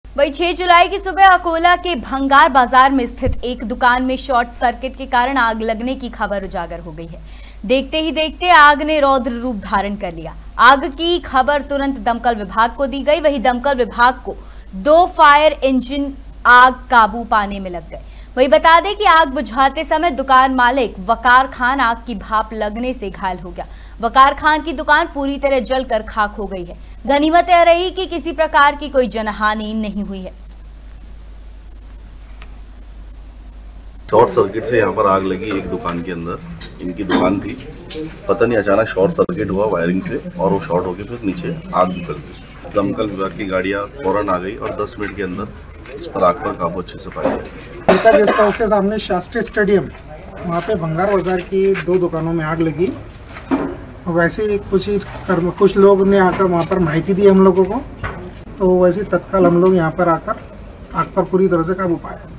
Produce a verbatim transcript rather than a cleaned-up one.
वही छह जुलाई की सुबह अकोला के भंगार बाजार में स्थित एक दुकान में शॉर्ट सर्किट के कारण आग लगने की खबर उजागर हो गई है। देखते ही देखते आग ने रौद्र रूप धारण कर लिया। आग की खबर तुरंत दमकल विभाग को दी गई। वही दमकल विभाग को दो फायर इंजन आग काबू पाने में लग गए। वही बता दें कि आग बुझाते समय दुकान मालिक वकार खान आग की भाप लगने से घायल हो गया। वकार खान की दुकान पूरी तरह जलकर खाक हो गई है। गनीमत यह रही कि किसी प्रकार की कोई जनहानि नहीं हुई है। शॉर्ट सर्किट से यहाँ पर आग लगी एक दुकान के अंदर। इनकी दुकान थी, पता नहीं अचानक शॉर्ट सर्किट हुआ वायरिंग से और वो शॉर्ट होकर फिर नीचे आग निकल गई। दमकल विभाग की गाड़ियाँ फौरन आ गई और दस मिनट के अंदर इस पर आग पर काबू अच्छे से पाया गया। गीता गेस्ट हाउस के सामने शास्त्री स्टेडियम, वहाँ पे भंगार बाजार की दो दुकानों में आग लगी। वैसे ही कुछ ही कर्म कुछ लोग ने आकर वहाँ पर माहिती दी हम लोगों को, तो वैसे तत्काल हम लोग यहाँ पर आकर आग पर पूरी तरह से काबू पाया।